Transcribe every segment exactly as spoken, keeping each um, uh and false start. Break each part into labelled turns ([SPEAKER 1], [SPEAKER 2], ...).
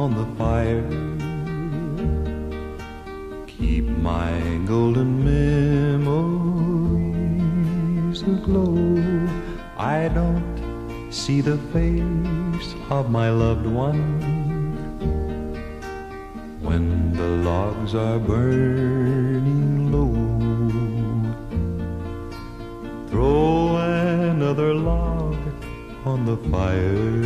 [SPEAKER 1] on the fire. Keep my golden memories aglow. I don't see the face of my loved one when the logs are burning low. Throw another log on the fire.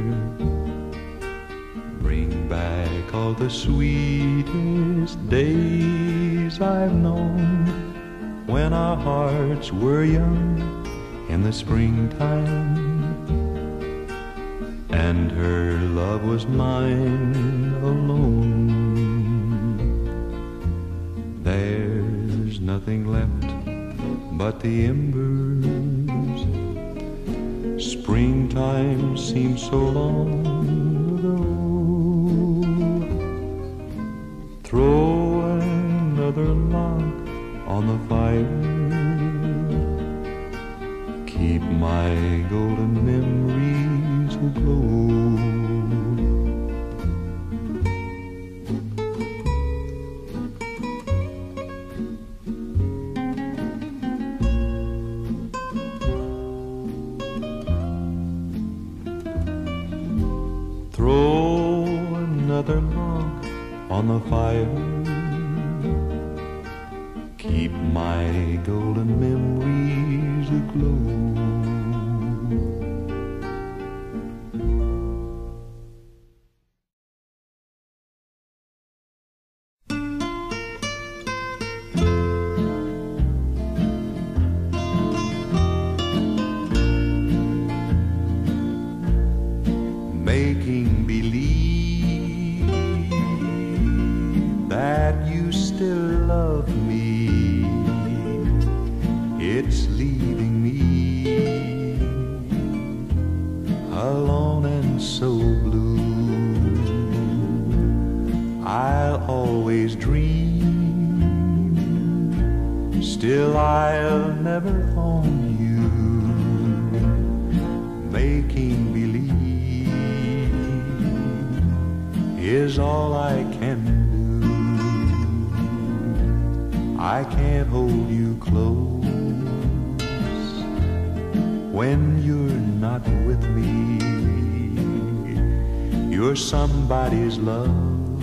[SPEAKER 1] Bring back all the sweetest days I've known, when our hearts were young in the springtime, and her love was mine alone. There's nothing left but the embers. Springtime seems so long ago. Throw another log on the fire. Keep my golden memories aglow. Throw another log on the fire. Keep my golden memories aglow. Making believe that you still love me, it's leaving me alone and so blue. I'll always dream, still I'll never own you. Making believe is all I can do. I can't hold you close when you're not with me. You're somebody's love,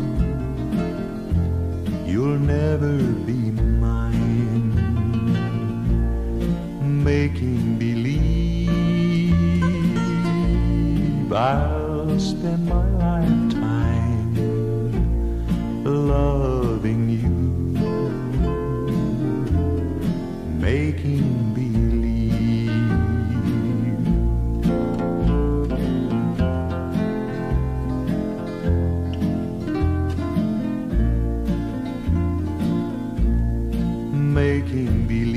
[SPEAKER 1] you'll never be mine. Making believe I'll spend my lifetime loving you. Making believe. Making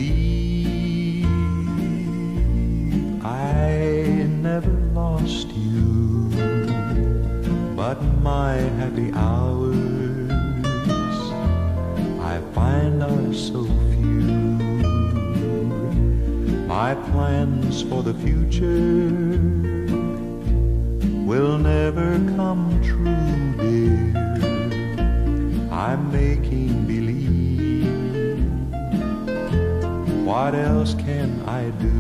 [SPEAKER 1] believe I never lost you, but my happy hours I find are so few. My plans for the future will never come true, dear. I'm making believe. What else can I do?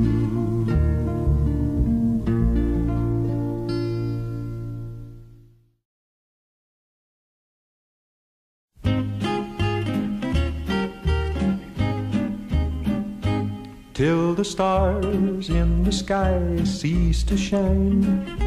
[SPEAKER 1] Till the stars in the sky cease to shine,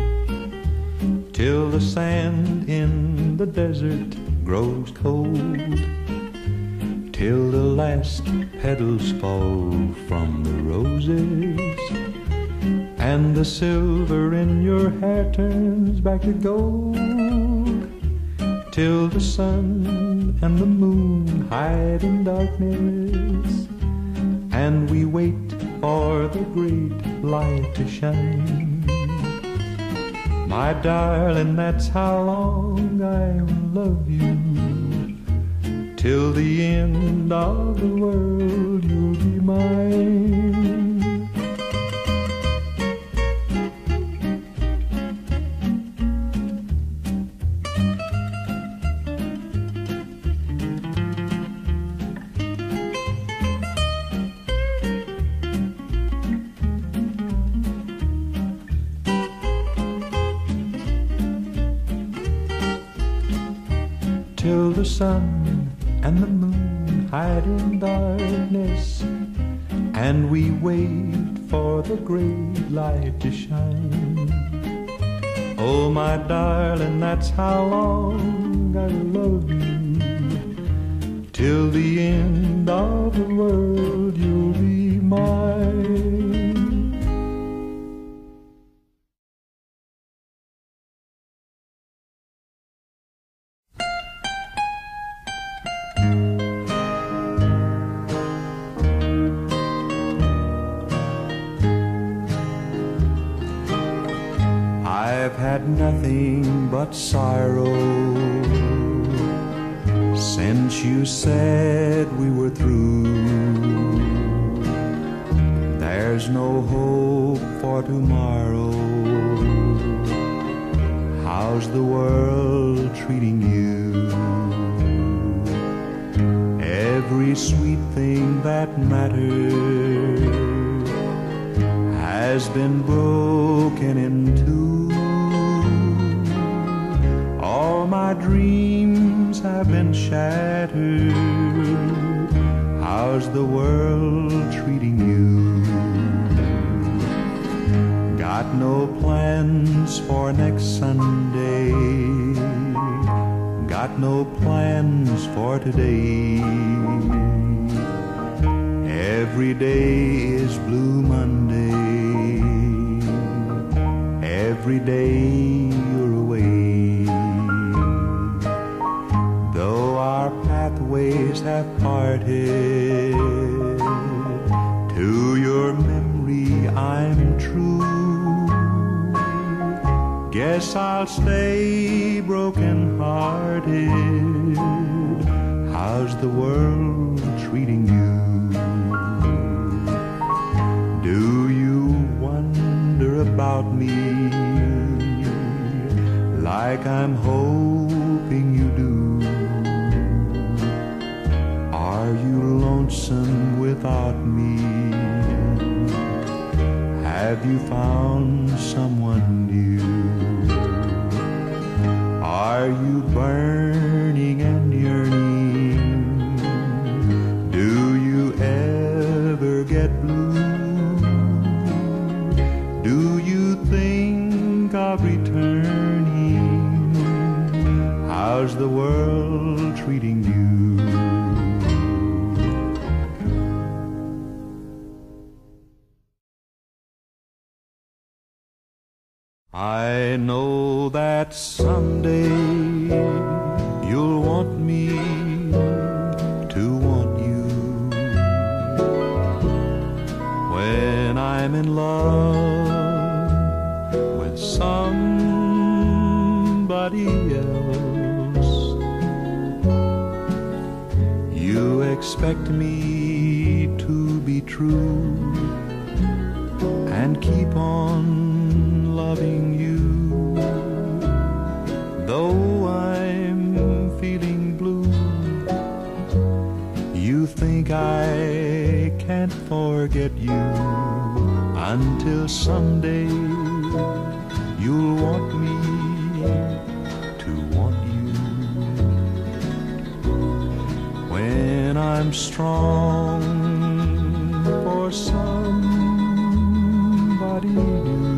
[SPEAKER 1] till the sand in the desert grows cold, till the last petals fall from the roses, and the silver in your hair turns back to gold, till the sun and the moon hide in darkness, and we wait for the great light to shine. My darling, that's how long I will love you, till the end of the world you'll be mine. till the sun and the moon hide in darkness, and we wait for the great light to shine. Oh, my darling, that's how long I love you. Till the end of the world, you'll be mine. I've had nothing but sorrow since you said we were through. There's no hope for tomorrow. How's the world treating you? Every sweet thing that mattered has been broken in two. All my dreams have been shattered. How's the world treating you? Got no plans for next Sunday. Got no plans for today. Every day is Blue Monday. Every day you're away. Though our pathways have parted, to your memory I'm true. Guess I'll stay broken-hearted. How's the world treating you? Do you wonder about me like I'm hoping you do? Are you lonesome without me? Have you found someone new? Are you burning and yearning? Do you ever get blue? Do you think of returning? How's the world treating you? I know that someday you'll want me to want you. When I'm in love with somebody else, you expect me to be true and keep on loving you. Though I'm feeling blue, you think I can't forget you until someday you'll want me to want you. When I'm strong for somebody new,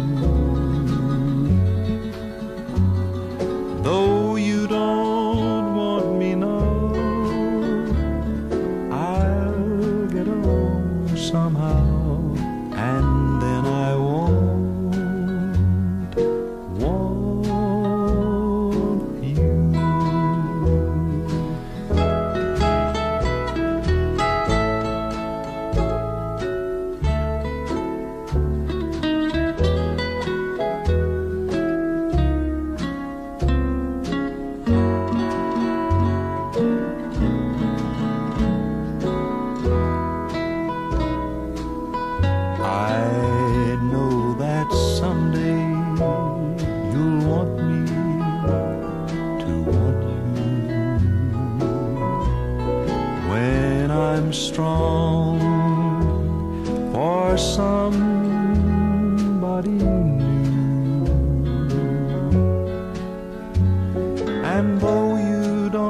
[SPEAKER 1] though you don't want me now, I'll get along somehow, and then I won't want you. I'm strong for somebody new, and though you don't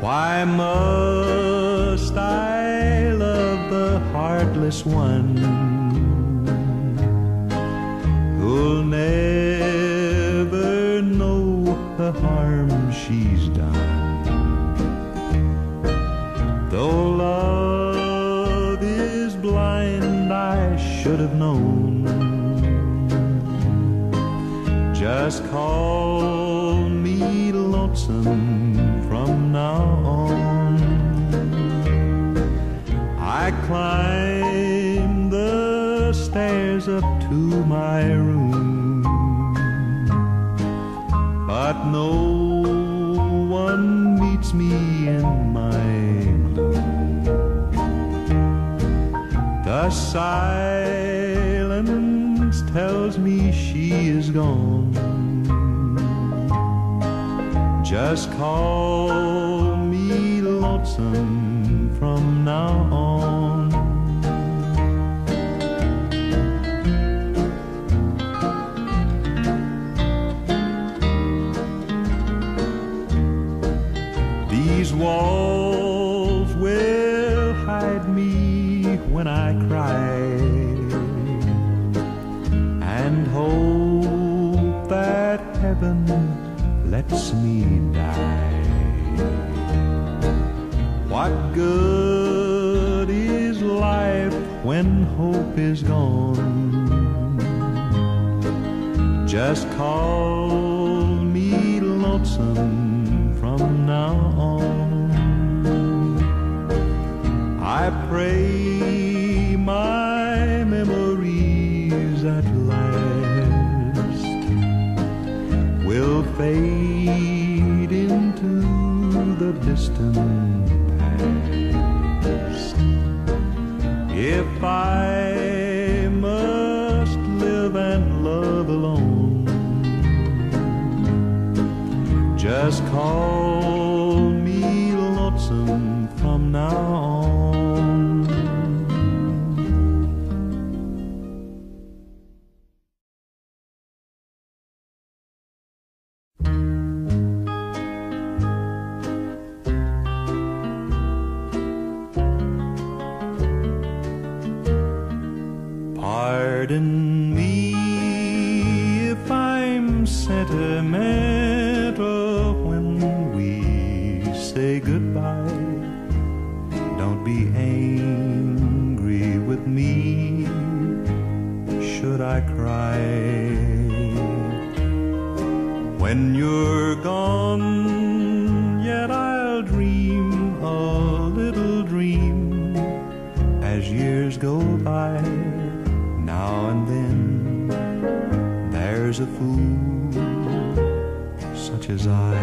[SPEAKER 1] Why must I love the heartless one who'll never know the harm she's done? Though love is blind, I should have known. Just call me lonesome from now on. I climb the stairs up to my room, but no one meets me in my gloom. The silence tells me she is gone. Just call me lonesome from now on. These walls will hide me when I cry, and hope that heaven lets me die. What good is life when hope is gone? Just call me lonesome from now on. I pray my memories at last will fade into the distant past. If I must live and love alone, just call me lonesome from now on. Pardon me if I'm sentimental when we say goodbye. Don't be angry with me should I cry. When you're gone, yet I'll dream a little dream as years go by. Now and then there's a fool such as I.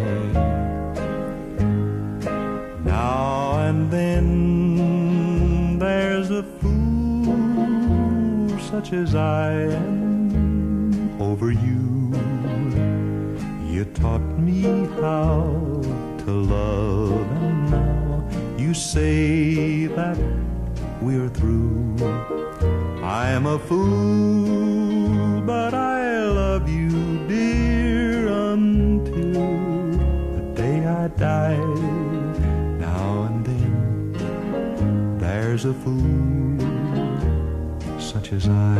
[SPEAKER 1] Now and then there's a fool such as I am over you. You taught me how to love, and now you say that we're through. I am a fool, but I love you, dear, until the day I die. Now and then there's a fool such as I.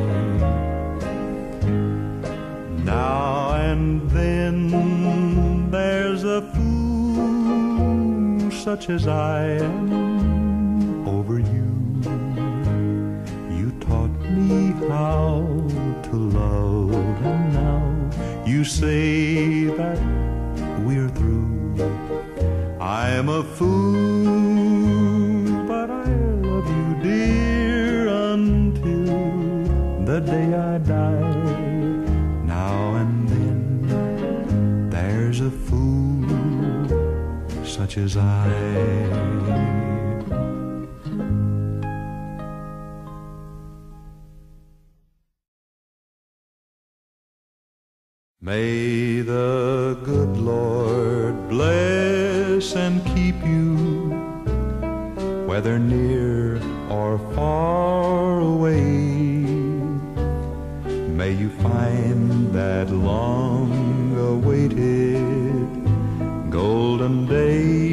[SPEAKER 1] Now and then there's a fool such as I am over you. How to love, and now you say that we're through. I am a fool, but I love you, dear, until the day I die. Now and then there's a fool such as I. May the good Lord bless and keep you, whether near or far away. May you find that long-awaited golden day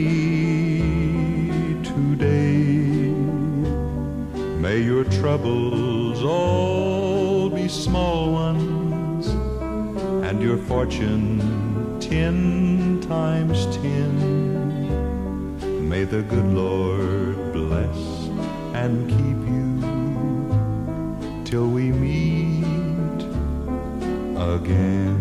[SPEAKER 1] May your troubles all be small ones, and your fortune ten times ten. May the good Lord bless and keep you till we meet again.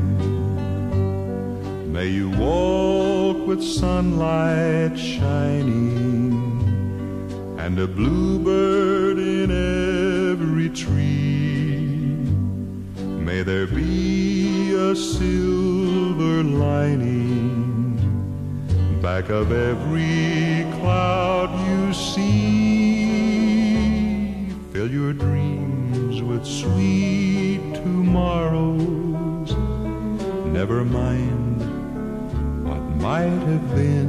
[SPEAKER 1] May you walk with sunlight shining and a bluebird in every tree. May there be a silver lining back of every cloud you see. Fill your dreams with sweet tomorrows. Never mind what might have been.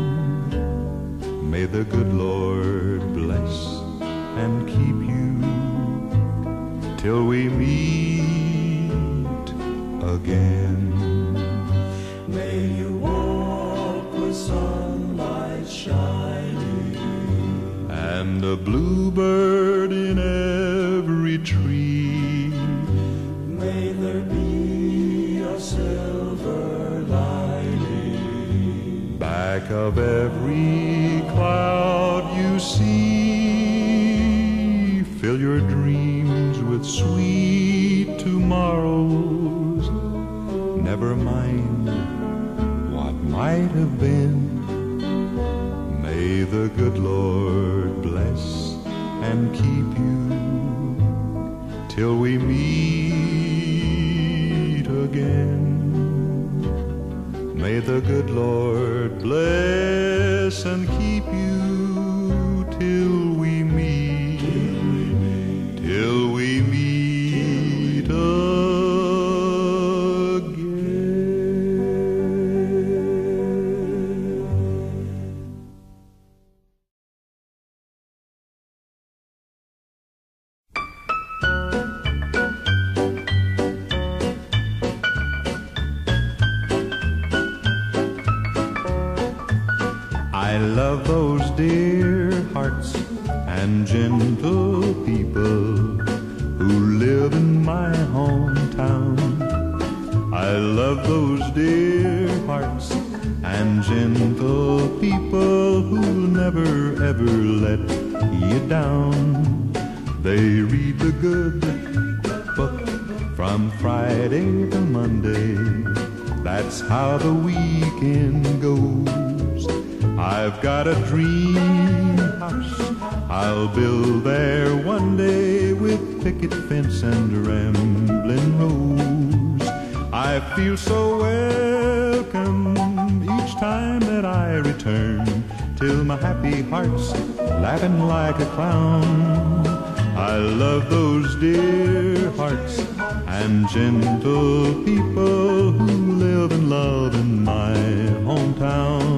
[SPEAKER 1] May the good Lord bless and keep you till we meet again.
[SPEAKER 2] May you walk with sunlight shining
[SPEAKER 1] and a bluebird in every tree.
[SPEAKER 2] May there be a silver lining
[SPEAKER 1] back of every cloud you see. Fill your dreams with sweet tomorrows. Never mind what might have been. May the good Lord bless and keep you till we meet again. May the good Lord bless and keep you till we meet, till we meet again. I love those dear hearts and gentle people who live in my hometown. I love those dear hearts and gentle people who'll never ever let you down. They read the good book from Friday to Monday. That's how the weekend goes. I've got a dream house I'll build there one day with picket fence and rambling rose. I feel so welcome each time that I return, till my happy heart's laughing like a clown. I love those dear hearts and gentle people who live and love in my hometown.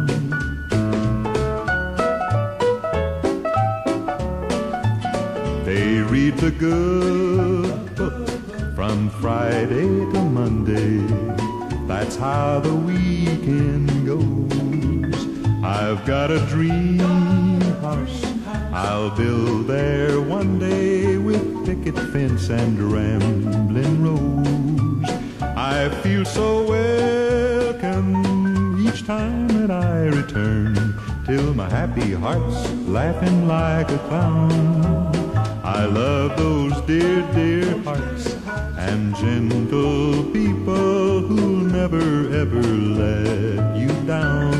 [SPEAKER 1] They read the good book from Friday to Monday. That's how the weekend goes. I've got a dream house I'll build there one day with picket fence and rambling rose. I feel so welcome each time that I return, till my happy heart's laughing like a clown. I love those dear, dear hearts and gentle people who'll never ever let you down.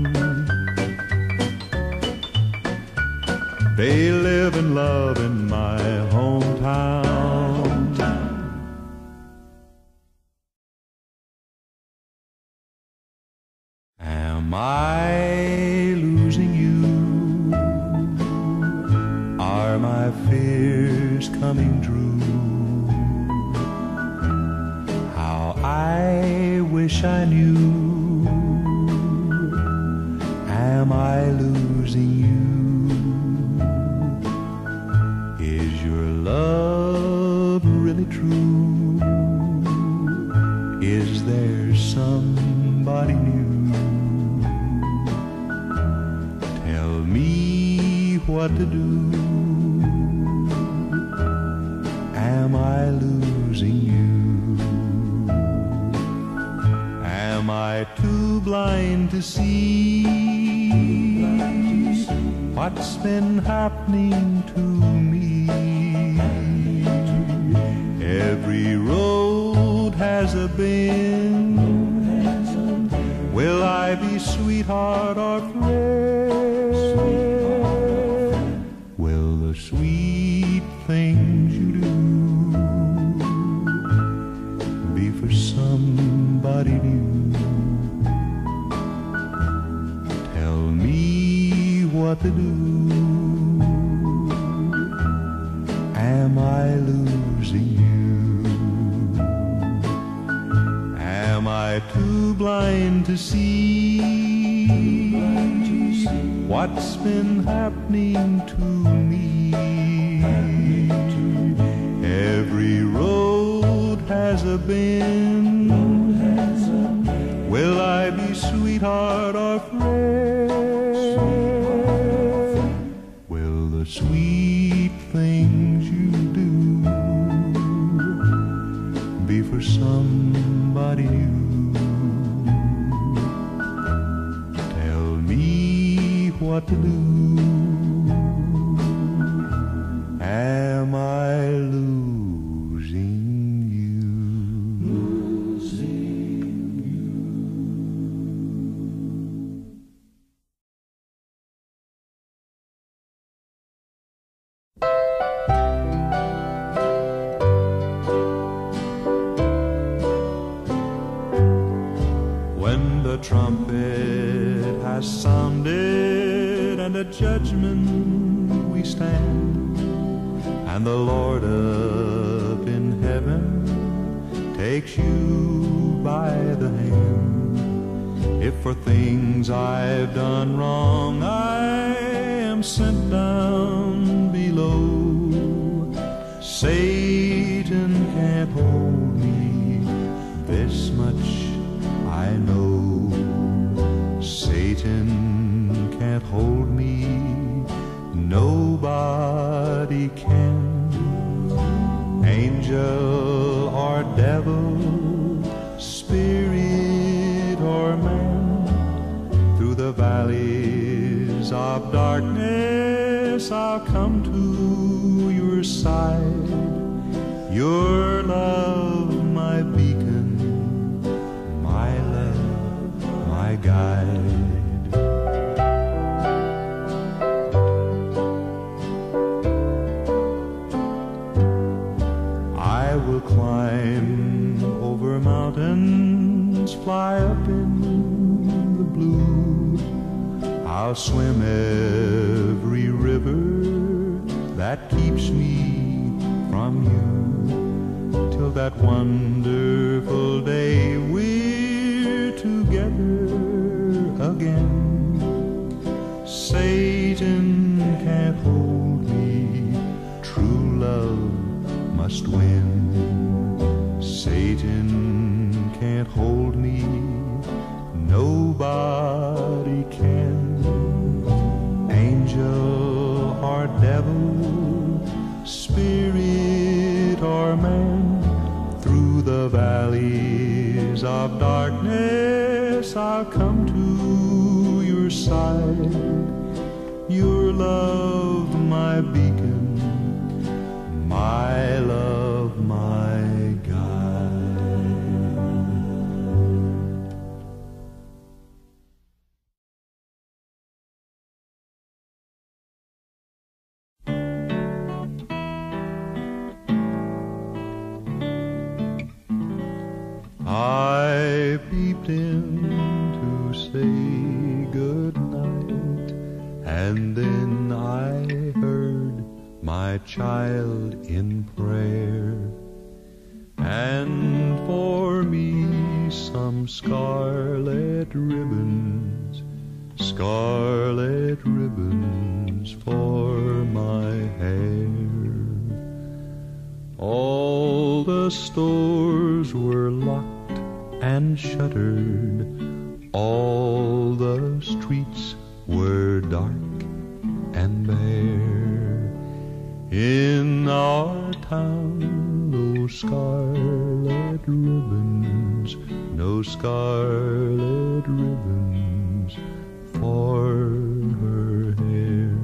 [SPEAKER 1] They live and love in my hometown. Am I losing you? Are my fears coming true? How I wish I knew. Am I losing you? Is your love really true? Is there somebody new? Tell me what to do. blind to see what's been happening to me. Every road has a bend. Will I be sweetheart or friend? Will the sweet things you do be for somebody new? Tell me what to do. Am I losing you? Am I too blind to see what's been happening to me? Every road has a bend. Will I be sweetheart or friend? Will the sweet things you do be for somebody new? Tell me what to do. Am I losing you? Losing you. When the trumpet has sounded and at judgment we stand, and the Lord up in heaven takes you by the hand. If for things I've done wrong I am sent down below, Satan can't hold me, this much I know. Satan can't hold me, nobody can. Angel or devil, spirit or man, through the valleys of darkness I'll come to your side. Your love, my beacon, my love, my guide. I will climb over mountains, fly up in the blue. I'll swim every river that keeps me from you, till that wonderful day we're together again. Satan can't hold me, true love must win. Satan can't hold me, nobody can. Angel or devil, spirit or man, through the valleys of darkness I'll come to your side. Your love, my beacon, my love, my guide. I peeped in to say good night, and then I heard my child in prayer, and for me some scarlet ribbons, scarlet ribbons for my hair. All the stores were locked and shuttered, all the streets were dark and bare. In our town those scarlet ribbons no scarlet ribbons for her hair.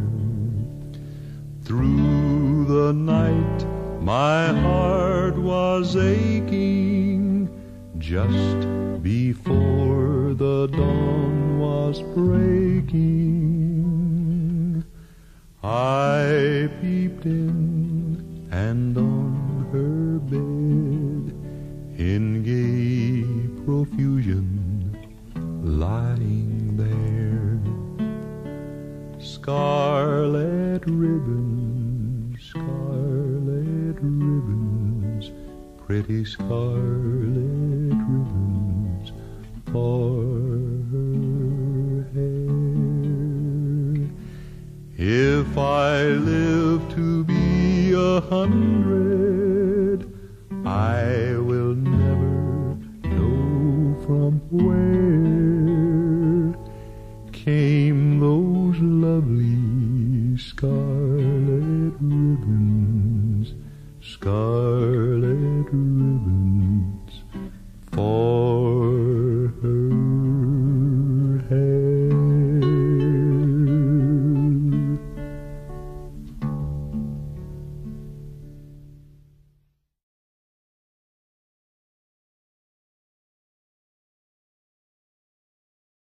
[SPEAKER 1] Through the night my heart was aching, just before the dawn was breaking. I peeped in, and on her bed, in gay profusion, lying there, scarlet ribbons, scarlet ribbons, pretty scarlet ribbons for her hair. If I live to be a hundred, I will never know from where came those